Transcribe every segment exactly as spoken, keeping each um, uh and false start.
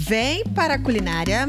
Vem para a culinária.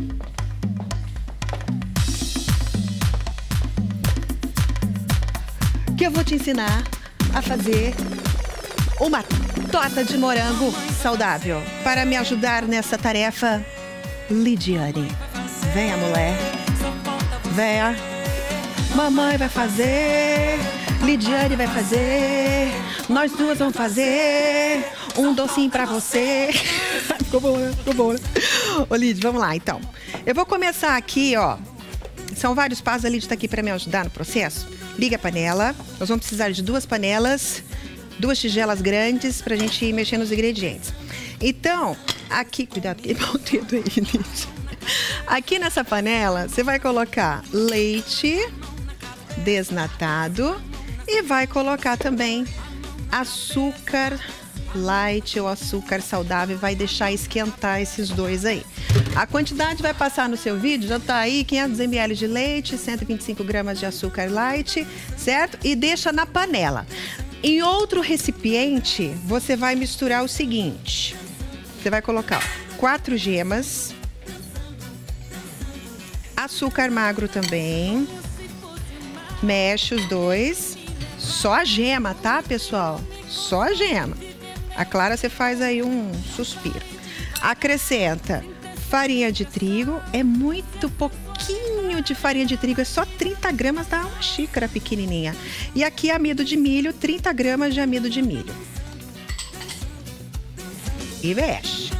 Que eu vou te ensinar a fazer uma torta de morango saudável. Para me ajudar nessa tarefa, Lidiane. Venha, mulher. Venha. Mamãe vai fazer, Lidiane vai fazer, nós duas vamos fazer um docinho pra você. Ficou bom, né? Ficou bom, né? Ô, Lid, vamos lá, então. Eu vou começar aqui, ó. São vários passos, a Lid tá aqui pra me ajudar no processo. Liga a panela. Nós vamos precisar de duas panelas, duas tigelas grandes pra gente ir mexendo nos ingredientes. Então, aqui... Cuidado, queimar o dedo aí, Lid. Aqui nessa panela, você vai colocar leite desnatado e vai colocar também açúcar light ou açúcar saudável, vai deixar esquentar esses dois aí. A quantidade vai passar no seu vídeo, já tá aí, quinhentos mililitros de leite, cento e vinte e cinco gramas de açúcar light, certo? E deixa na panela. Em outro recipiente, você vai misturar o seguinte, você vai colocar ó, quatro gemas, açúcar magro também, mexe os dois, só a gema, tá, pessoal? Só a gema. A clara você faz aí um suspiro. Acrescenta farinha de trigo, é muito pouquinho de farinha de trigo, é só trinta gramas, dá uma xícara pequenininha. E aqui amido de milho, trinta gramas de amido de milho. E mexe.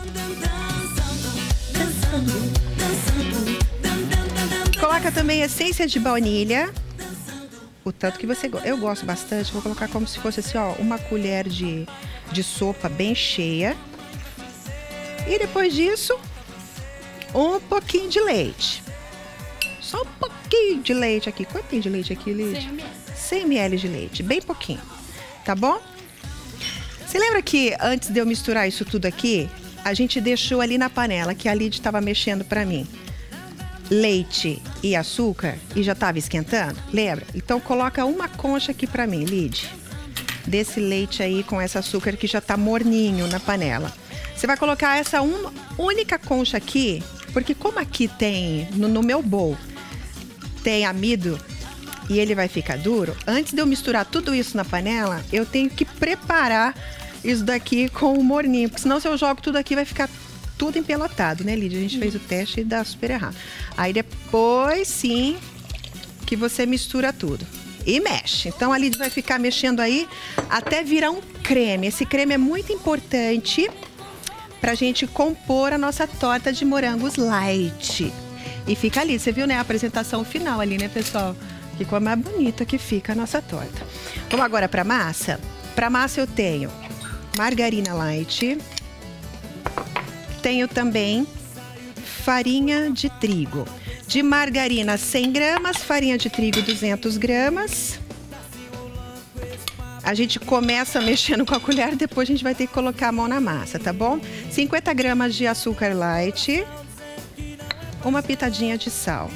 Coloca também essência de baunilha. O tanto que você gosta. Eu gosto bastante, vou colocar como se fosse assim, ó, uma colher de, de sopa bem cheia. E depois disso, um pouquinho de leite. Só um pouquinho de leite aqui. Quanto tem de leite aqui, Lid? cem mililitros de leite, bem pouquinho. Tá bom? Você lembra que antes de eu misturar isso tudo aqui, a gente deixou ali na panela, que a Lid estava mexendo pra mim, leite e açúcar e já estava esquentando, lembra? Então coloca uma concha aqui pra mim, Lid, desse leite aí com esse açúcar que já tá morninho na panela. Você vai colocar essa uma única concha aqui, porque como aqui tem, no, no meu bowl, tem amido e ele vai ficar duro, antes de eu misturar tudo isso na panela, eu tenho que preparar isso daqui com o morninho, porque senão se eu jogo tudo aqui vai ficar tudo empelotado, né, Lídia? A gente fez o teste e dá super errado. Aí depois, sim, que você mistura tudo. E mexe. Então a Lídia vai ficar mexendo aí até virar um creme. Esse creme é muito importante pra gente compor a nossa torta de morangos light. E fica ali, você viu, né, a apresentação final ali, né, pessoal? Ficou mais bonita que fica a nossa torta. Vamos agora pra massa? Pra massa eu tenho margarina light. Tenho também farinha de trigo. De margarina cem gramas, farinha de trigo duzentas gramas. A gente começa mexendo com a colher, depois a gente vai ter que colocar a mão na massa, tá bom? cinquenta gramas de açúcar light. Uma pitadinha de sal.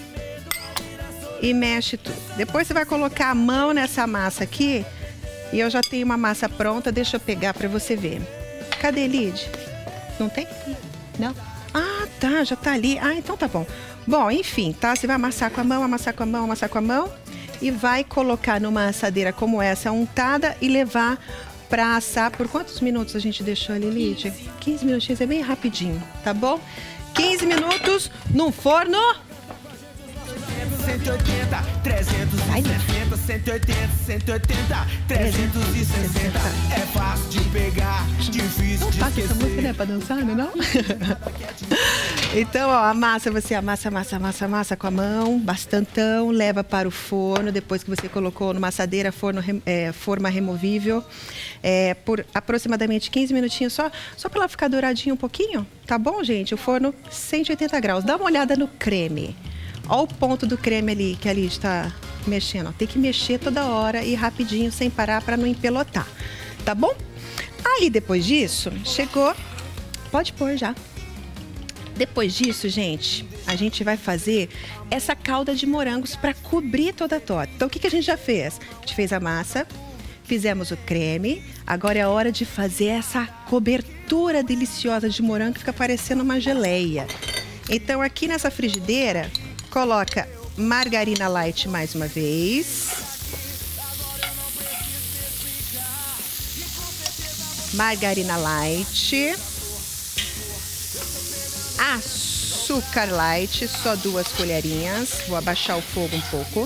E mexe tudo. Depois você vai colocar a mão nessa massa aqui. E eu já tenho uma massa pronta, deixa eu pegar pra você ver. Cadê, Lid? Não tem? Não? Ah, tá, já tá ali. Ah, então tá bom. Bom, enfim, tá? Você vai amassar com a mão, amassar com a mão, amassar com a mão. E vai colocar numa assadeira como essa, untada, e levar pra assar. Por quantos minutos a gente deixou ali, Lídia? quinze minutinhos, é bem rapidinho, tá bom? quinze minutos no forno. cento e oitenta, trezentos e sessenta, cento e oitenta, cento e oitenta, trezentos e sessenta. É fácil de pegar, difícil de esquecer. Essa música não é pra dançar, não é não? Então, ó, a massa, você amassa, amassa, amassa, amassa com a mão, bastantão, leva para o forno, depois que você colocou numa assadeira, forno, é, forma removível, é, por aproximadamente quinze minutinhos só, só para ela ficar douradinha um pouquinho, tá bom, gente? O forno cento e oitenta graus. Dá uma olhada no creme. Olha o ponto do creme ali, que ali está mexendo. Ó. Tem que mexer toda hora e rapidinho, sem parar, para não empelotar. Tá bom? Aí, depois disso, chegou... Pode pôr já. Depois disso, gente, a gente vai fazer essa calda de morangos para cobrir toda a torta. Então, o que, que a gente já fez? A gente fez a massa, fizemos o creme. Agora é a hora de fazer essa cobertura textura deliciosa de morango que fica parecendo uma geleia. Então aqui nessa frigideira, coloca margarina light mais uma vez. Margarina light. Açúcar light, só duas colherinhas. Vou abaixar o fogo um pouco.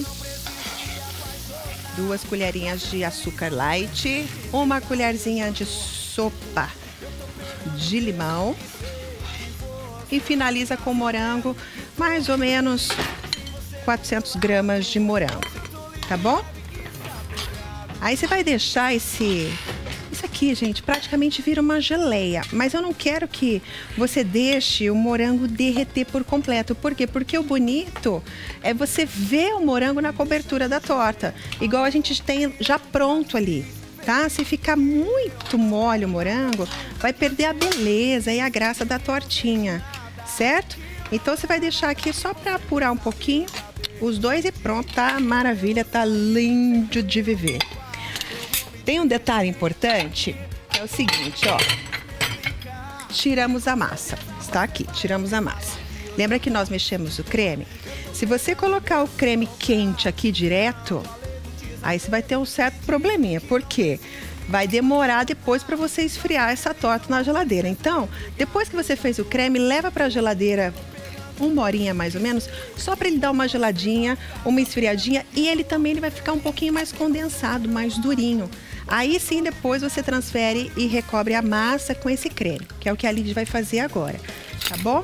Duas colherinhas de açúcar light. Uma colherzinha de sopa de limão. E finaliza com morango, mais ou menos quatrocentas gramas de morango, tá bom? Aí você vai deixar esse... Isso aqui, gente, praticamente vira uma geleia. Mas eu não quero que você deixe o morango derreter por completo. Por quê? Porque o bonito é você ver o morango na cobertura da torta. Igual a gente tem já pronto ali, tá? Se ficar muito mole o morango, vai perder a beleza e a graça da tortinha, certo? Então você vai deixar aqui só para apurar um pouquinho os dois e pronto, tá maravilha, tá lindo de viver. Tem um detalhe importante, que é o seguinte, ó. Tiramos a massa, está aqui, tiramos a massa. Lembra que nós mexemos o creme? Se você colocar o creme quente aqui direto, aí você vai ter um certo probleminha. Por quê? Vai demorar depois para você esfriar essa torta na geladeira. Então, depois que você fez o creme, leva para a geladeira uma horinha mais ou menos, só para ele dar uma geladinha, uma esfriadinha, e ele também ele vai ficar um pouquinho mais condensado, mais durinho. Aí sim, depois você transfere e recobre a massa com esse creme, que é o que a Lidy vai fazer agora, tá bom?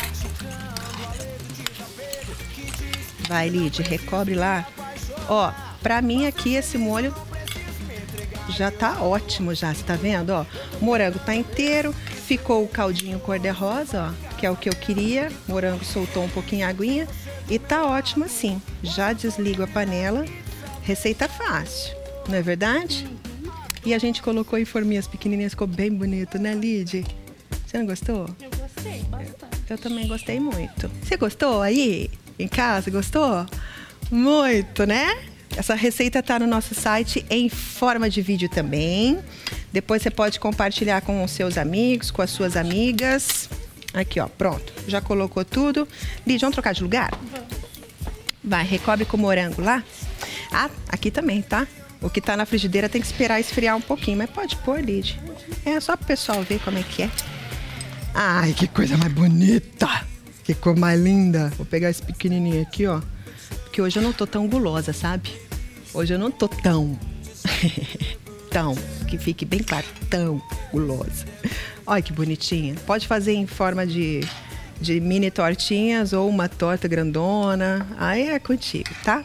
Vai, Lidy, recobre lá. Ó, pra mim aqui esse molho já tá ótimo já, você tá vendo, ó? O morango tá inteiro, ficou o caldinho cor-de-rosa, ó, que é o que eu queria. O morango soltou um pouquinho a aguinha e tá ótimo assim. Já desligo a panela. Receita fácil, não é verdade? E a gente colocou em forminhas pequenininhas, ficou bem bonito, né, Lidy? Você não gostou? Eu gostei bastante. Eu também gostei muito. Você gostou aí? Em casa, gostou? Muito, né? Essa receita tá no nosso site em forma de vídeo também. Depois você pode compartilhar com os seus amigos, com as suas amigas. Aqui, ó, pronto. Já colocou tudo. Lidy, vamos trocar de lugar? Vamos. Vai, recobre com o morango lá. Ah, aqui também, tá? O que tá na frigideira tem que esperar esfriar um pouquinho, mas pode pôr, Lidy. É só pro pessoal ver como é que é. Ai, que coisa mais bonita! Que cor mais linda! Vou pegar esse pequenininho aqui, ó. Porque hoje eu não tô tão gulosa, sabe? Hoje eu não tô tão... tão, que fique bem claro, tão gulosa. Olha que bonitinha. Pode fazer em forma de, de mini tortinhas ou uma torta grandona. Aí é contigo, tá?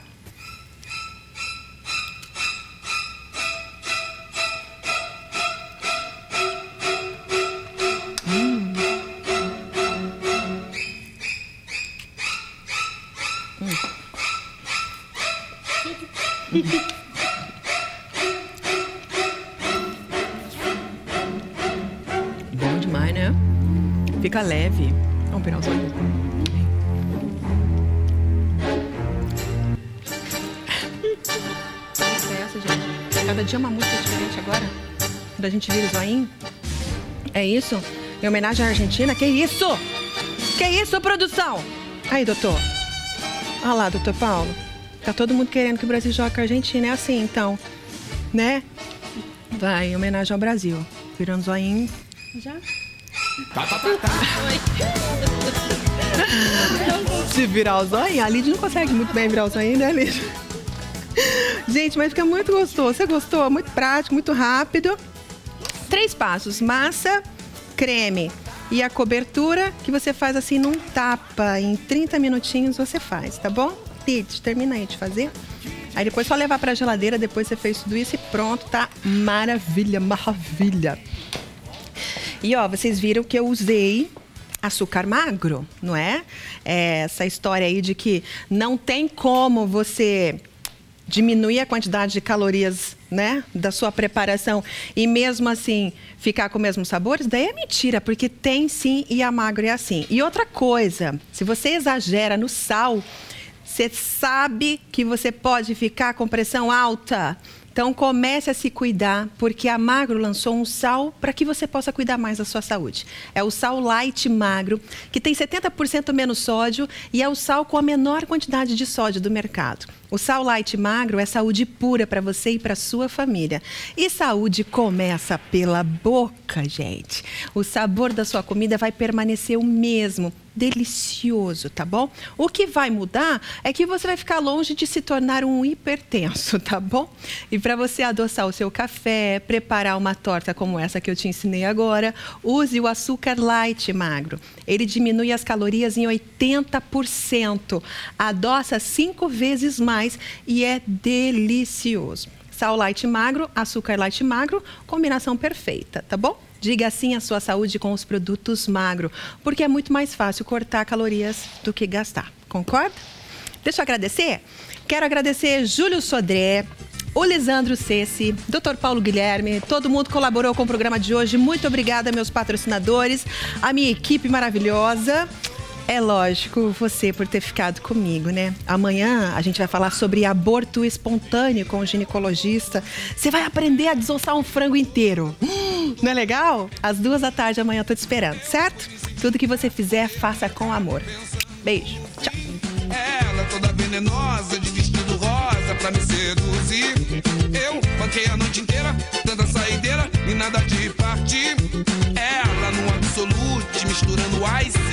Bom demais, né? Fica leve. Vamos virar os olhos. Que é essa, gente? Cada dia uma música diferente agora. Quando a gente vira o zoinho. É isso? Em homenagem à Argentina? Que isso? Que isso, produção? Aí, doutor. Olha lá, doutor Paulo. Tá todo mundo querendo que o Brasil jogue com a Argentina. É assim, então. Né? Vai, em homenagem ao Brasil. Virando zoinho. Já? Tá, tá, tá, tá. Se virar o zoinho, a Lidy não consegue muito bem virar o zoinho, né, Lidy? Gente, mas fica muito gostoso. Você gostou? Muito prático, muito rápido. Três passos. Massa, creme e a cobertura que você faz assim num tapa. Em trinta minutinhos você faz, tá bom? Lidy, termina aí de fazer. Aí depois só levar pra geladeira, depois você fez tudo isso e pronto, tá? Maravilha, maravilha. E ó, vocês viram que eu usei açúcar magro, não é? É essa história aí de que não tem como você diminuir a quantidade de calorias, né, da sua preparação e mesmo assim ficar com o mesmo sabor, isso daí é mentira, porque tem sim e a magro é assim. E outra coisa, se você exagera no sal, você sabe que você pode ficar com pressão alta. Então comece a se cuidar, porque a Magro lançou um sal para que você possa cuidar mais da sua saúde. É o sal Light Magro, que tem setenta por cento menos sódio e é o sal com a menor quantidade de sódio do mercado. O sal Light Magro é saúde pura para você e para sua família. E saúde começa pela boca, gente. O sabor da sua comida vai permanecer o mesmo. Delicioso, tá bom? O que vai mudar é que você vai ficar longe de se tornar um hipertenso, tá bom? E para você adoçar o seu café, preparar uma torta como essa que eu te ensinei agora, use o açúcar Light Magro. Ele diminui as calorias em oitenta por cento, adoça cinco vezes mais e é delicioso. Sal Light Magro, açúcar Light Magro, combinação perfeita, tá bom? Diga sim à sua saúde com os produtos Magro, porque é muito mais fácil cortar calorias do que gastar. Concorda? Deixa eu agradecer. Quero agradecer Júlio Sodré, o Lisandro Cessi, doutor Paulo Guilherme, todo mundo colaborou com o programa de hoje. Muito obrigada, meus patrocinadores, a minha equipe maravilhosa. É lógico, você por ter ficado comigo, né? Amanhã a gente vai falar sobre aborto espontâneo com o ginecologista. Você vai aprender a desossar um frango inteiro. Hum, não é legal? Às duas da tarde amanhã eu tô te esperando, certo? Tudo que você fizer, faça com amor. Beijo. Tchau. Ela toda venenosa, de vestido rosa pra me seduzir. Eu banquei a noite inteira, dando a saideira e nada de partir. Ela no absolute, misturando ice